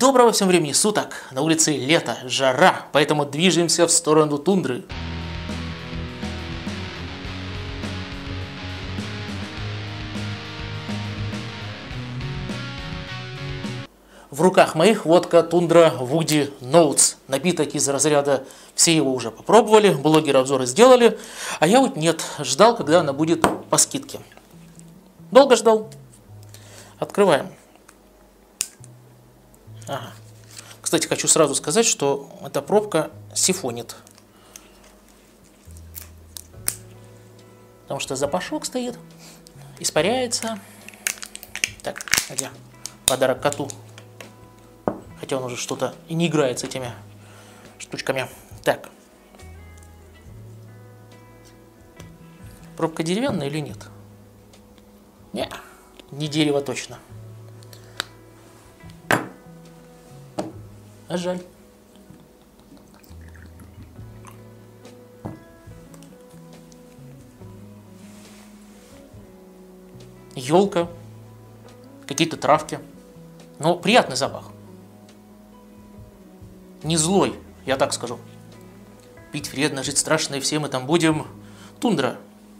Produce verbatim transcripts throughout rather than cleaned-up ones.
Доброго всем времени суток! На улице лето, жара, поэтому движемся в сторону тундры. В руках моих водка тундра Woody Notes. Напиток из разряда все его уже попробовали, блогеры обзоры сделали, а я вот нет, ждал, когда она будет по скидке. Долго ждал. Открываем. Ага. Кстати, хочу сразу сказать, что эта пробка сифонит. Потому что запашок стоит, испаряется. Так, где? Подарок коту. Хотя он уже что-то и не играет с этими штучками. Так. Пробка деревянная или нет? Не, не дерево точно. А жаль. Елка, какие-то травки. Но приятный запах. Не злой, я так скажу. Пить вредно, жить страшно, и все мы там будем. Тундра.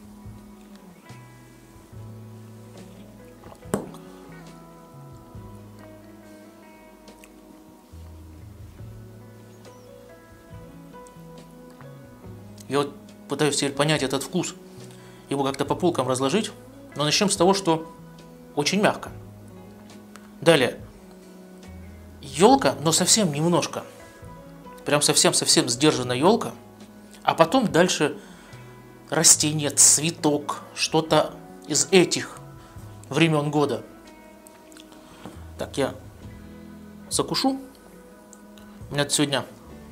Я вот пытаюсь теперь понять этот вкус, его как-то по полкам разложить, но начнем с того, что очень мягко. Далее, елка, но совсем немножко, прям совсем-совсем сдержанная елка, а потом дальше растение, цветок, что-то из этих времен года. Так, я закушу. У меня сегодня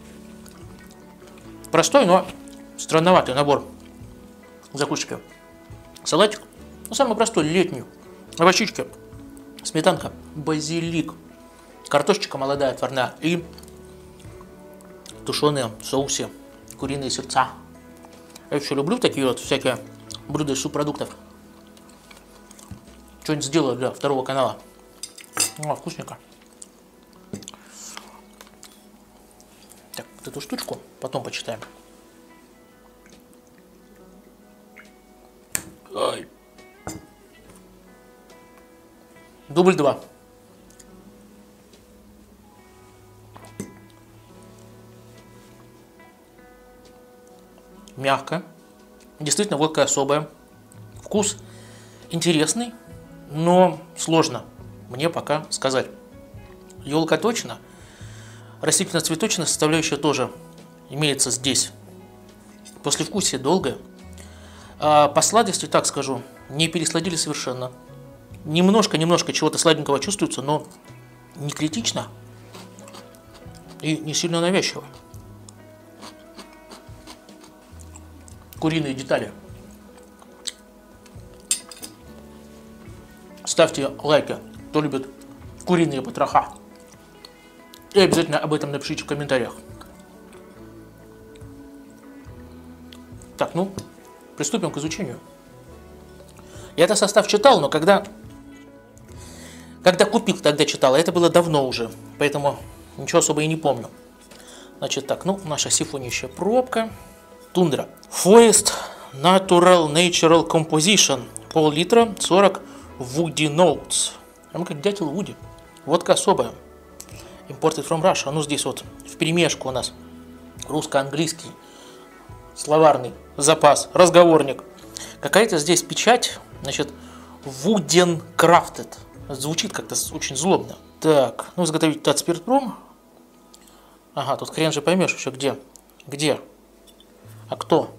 простой, но странноватый набор закусочки. Салатик, ну самый простой, летний. Овощички, сметанка, базилик, картошечка молодая, отварная и тушеные в соусе куриные сердца. Я еще люблю такие вот всякие блюда из субпродуктов. Что-нибудь сделаю для второго канала. О, вкусненько. Так, вот эту штучку потом почитаем. Ой. Дубль два. Мягко. Действительно, водка особая. Вкус интересный, но сложно мне пока сказать. Елка точно. Растительно-цветочная составляющая тоже имеется здесь. Послевкусие долгое. А по сладости, так скажу, не пересладили совершенно. Немножко-немножко чего-то сладенького чувствуется, но не критично и не сильно навязчиво. Куриные детали. Ставьте лайки, кто любит куриные потроха. И обязательно об этом напишите в комментариях. Так, ну, приступим к изучению. Я этот состав читал, но когда, когда купил, тогда читал. Это было давно уже, поэтому ничего особо и не помню. Значит так, ну, наша сифонящая пробка. Тундра. Forest Natural Natural Composition. Пол-литра, сорок Woody Notes. Прям как дятел Вуди. Водка особая. Imported from Russia. Ну, здесь вот в перемешку у нас русско-английский словарный запас, разговорник. Какая-то здесь печать, значит, Wooden Crafted. Звучит как-то очень злобно. Так, ну, изготовитель Татспиртпром. Ага, тут хрен же поймешь еще где. Где? А кто?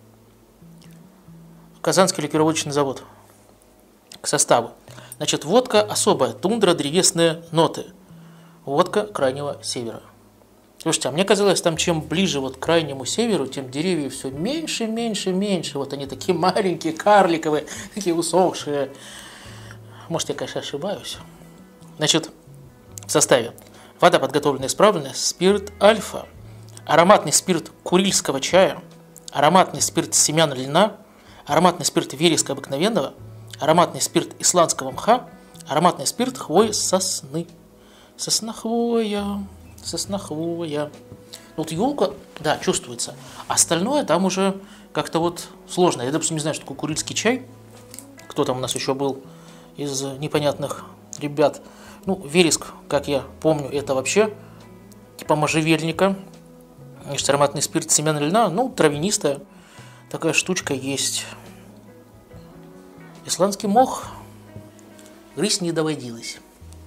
Казанский ликероводочный завод. К составу. Значит, водка особая. Тундра, древесные ноты. Водка крайнего севера. Слушайте, а мне казалось, там чем ближе вот к крайнему северу, тем деревья все меньше, меньше, меньше. Вот они такие маленькие, карликовые, такие усохшие. Может, я, конечно, ошибаюсь. Значит, в составе вода подготовленная исправленная, спирт альфа, ароматный спирт курильского чая, ароматный спирт семян льна, ароматный спирт вереска обыкновенного, ароматный спирт исландского мха, ароматный спирт хвои сосны. Соснохвоя, соснохвоя. Вот елка, да, чувствуется. Остальное там уже как-то вот сложно. Я, допустим, не знаю, что такое курильский чай. Кто там у нас еще был из непонятных ребят. Ну, вереск, как я помню, это вообще типа можжевельника. Значит, ароматный спирт семян льна, ну, травянистая такая штучка есть. Исландский мох грызть не доводилось.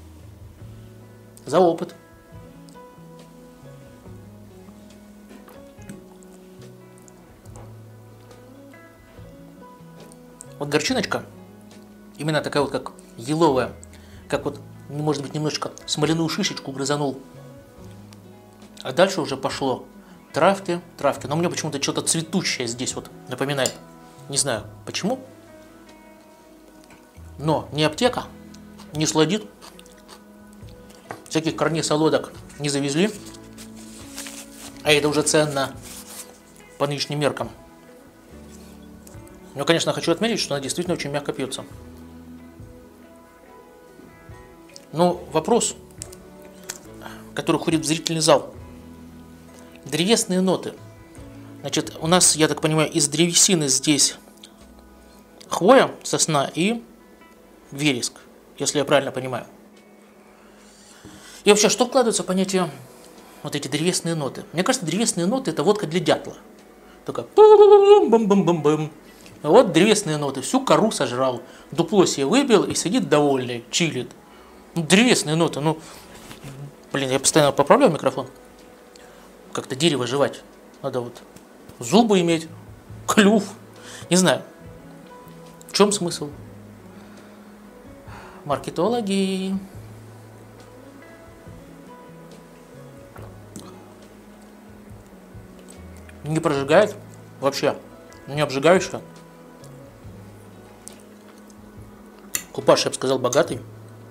За опыт. Вот горчиночка, именно такая вот, как еловая, как вот, может быть, немножечко смоляную шишечку грызанул. А дальше уже пошло травки, травки. Но мне почему-то что-то цветущее здесь вот напоминает. Не знаю почему. Но не аптека, не сладит. Всяких корней солодок не завезли. А это уже ценно по нынешним меркам. Но, конечно, хочу отметить, что она действительно очень мягко пьется. Но вопрос, который ходит в зрительный зал. Древесные ноты. Значит, у нас, я так понимаю, из древесины здесь хвоя, сосна и вереск, если я правильно понимаю. И вообще, что вкладывается в понятие вот эти древесные ноты? Мне кажется, древесные ноты – это водка для дятла. Только бам-бам-бам-бам. Вот древесные ноты. Всю кору сожрал, дупло себе выбил и сидит довольный, чилит. Ну, древесные ноты, ну, блин, я постоянно поправляю микрофон. Как-то дерево жевать. Надо вот зубы иметь, клюв. Не знаю. В чем смысл? Маркетологи. Не прожигает вообще. Не обжигающая. Купаж, я бы сказал, богатый.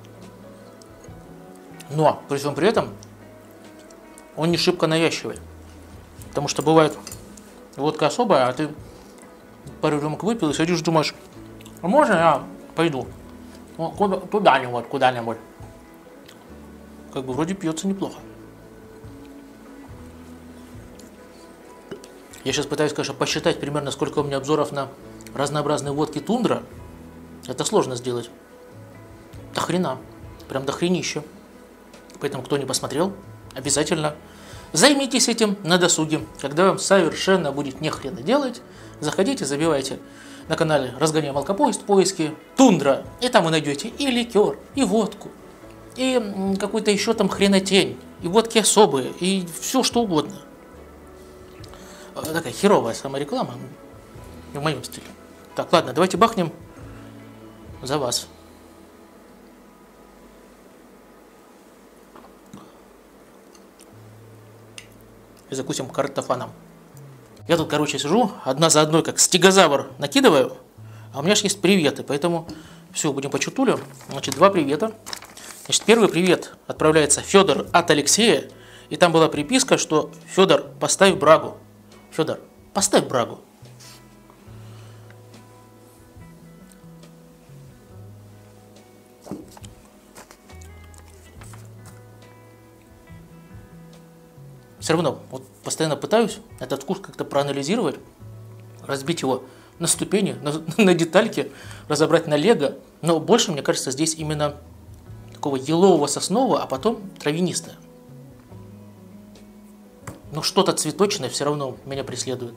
Но при всем при этом он не шибко навязчивый. Потому что бывает водка особая, а ты пару рюмок выпил и сидишь, думаешь, а можно я пойду? Ну, куда-нибудь, куда-нибудь. Как бы вроде пьется неплохо. Я сейчас пытаюсь, конечно, посчитать примерно, сколько у меня обзоров на разнообразные водки Тундра. Это сложно сделать. До хрена. Прям до хренища. Поэтому, кто не посмотрел, обязательно займитесь этим на досуге. Когда вам совершенно будет нехрена делать, заходите, забивайте на канале «Разгоняем алкопоезд» в поиске «Тундра». И там вы найдете и ликер, и водку, и какую-то еще там хренотень, и водки особые, и все что угодно. Такая херовая самореклама в моем стиле. Так, ладно, давайте бахнем за вас. И закусим картофаном. Я тут, короче, сижу, одна за одной, как стегозавр, накидываю, а у меня же есть приветы, поэтому все, будем по чутулю. Значит, два привета. Значит, первый привет отправляется Федор от Алексея, и там была приписка, что Федор, поставь брагу. Федор, поставь брагу. Все равно, вот постоянно пытаюсь этот вкус как-то проанализировать, разбить его на ступени, на, на детальки, разобрать на лего. Но больше, мне кажется, здесь именно такого елового соснового, а потом травянистое. Но что-то цветочное все равно меня преследует.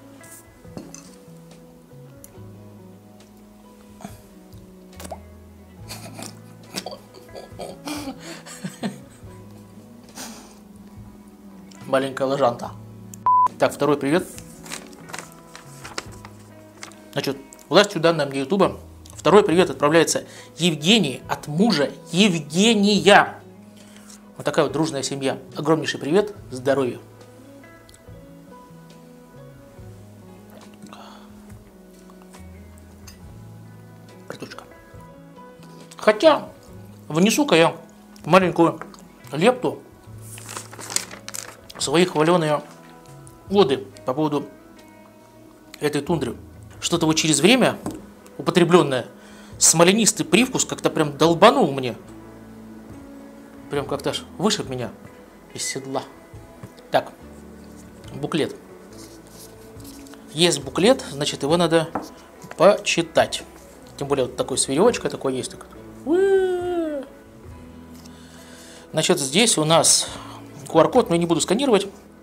Маленькая лажанта. Так, второй привет. Значит, властью данной мне Ютуба, второй привет отправляется Евгении от мужа Евгения. Вот такая вот дружная семья. Огромнейший привет, здоровья. Картошка. Хотя, внесу-ка я маленькую лепту свои хваленые годы по поводу этой тундры. Что-то вот через время употребленное смоленистый привкус как-то прям долбанул мне. Прям как-то аж вышиб меня из седла. Так, буклет. Есть буклет, значит, его надо почитать. Тем более вот такой с веревочкой такой есть. Значит, здесь у нас ку ар код, но я не буду сканировать.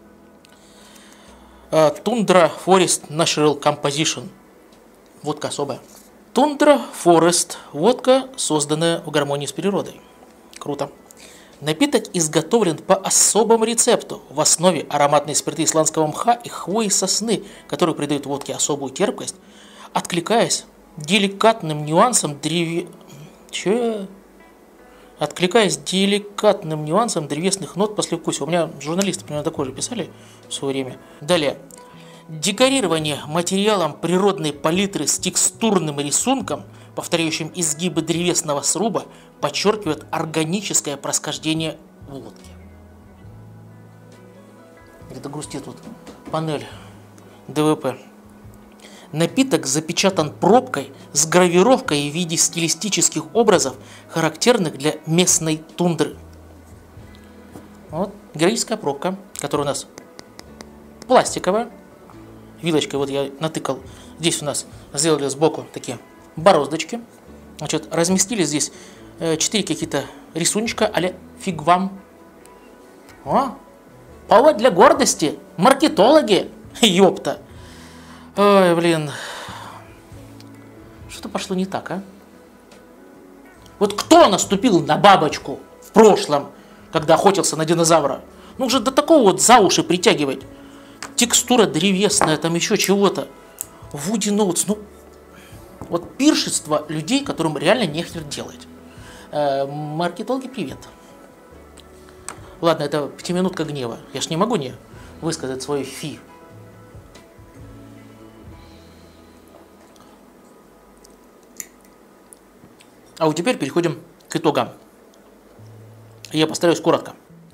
Tundra Forest Natural Composition. Водка особая. Tundra Forest. Водка, созданная в гармонии с природой. Круто. Напиток изготовлен по особому рецепту. В основе ароматные спирты исландского мха и хвои сосны, которые придают водке особую терпкость, откликаясь деликатным нюансом древе... Че? Откликаясь деликатным нюансом древесных нот послевкусия. У меня журналисты примерно такое же писали в свое время. Далее. Декорирование материалом природной палитры с текстурным рисунком, повторяющим изгибы древесного сруба, подчеркивает органическое происхождение водки. Где-то грустит тут панель дэ вэ пэ. Напиток запечатан пробкой с гравировкой в виде стилистических образов, характерных для местной тундры. Вот героическая пробка, которая у нас пластиковая. Вилочкой вот я натыкал. Здесь у нас сделали сбоку такие бороздочки. Значит, разместили здесь четыре какие-то рисуночка а-ля фиг вам. О, повод для гордости. Маркетологи. Ёпта. Ой, блин. Что-то пошло не так, а? Вот кто наступил на бабочку в прошлом, когда охотился на динозавра? Ну уже до такого вот за уши притягивать. Текстура древесная, там еще чего-то. Вуди Ноутс, ну... Вот пиршество людей, которым реально нехер делать. Э, маркетологи, привет. Ладно, это пятиминутка гнева. Я ж не могу не высказать свое фи. А вот теперь переходим к итогам. Я постараюсь коротко.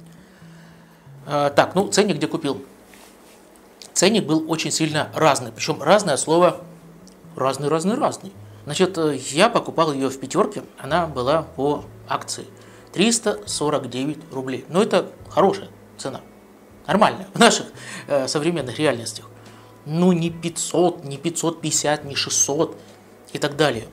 Э, так, ну, ценник где купил? Ценник был очень сильно разный. Причем разное слово разный, разный, разный. Значит, я покупал ее в пятерке. Она была по акции. триста сорок девять рублей. Но это хорошая цена. Нормальная. В наших э, современных реальностях. Ну, не пятьсот, не пятьсот пятьдесят, не шестьсот и так далее.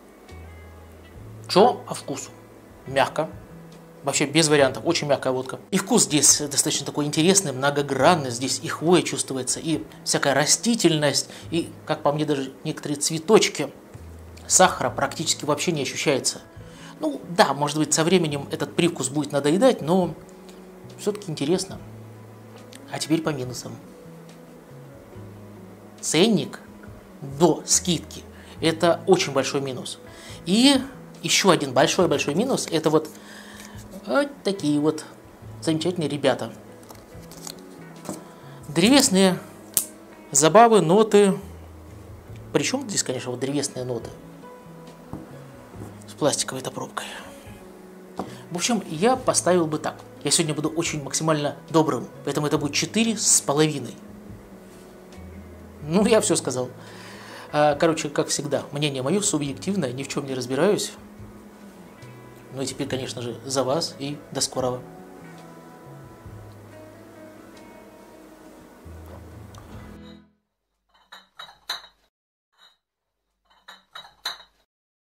Что по вкусу? Мягко. Вообще без вариантов. Очень мягкая водка. И вкус здесь достаточно такой интересный, многогранный. Здесь и хвоя чувствуется, и всякая растительность, и, как по мне, даже некоторые цветочки. Сахара практически вообще не ощущается. Ну да, может быть, со временем этот привкус будет надоедать, но все-таки интересно. А теперь по минусам. Ценник до скидки – это очень большой минус. И еще один большой-большой минус – это вот Вот такие вот замечательные ребята. Древесные забавы, ноты. Причем здесь, конечно, вот древесные ноты. С пластиковой-то пробкой. В общем, я поставил бы так. Я сегодня буду очень максимально добрым. Поэтому это будет четыре с половиной. Ну, я все сказал. Короче, как всегда, мнение мое субъективное, ни в чем не разбираюсь. Ну и теперь, конечно же, за вас и до скорого.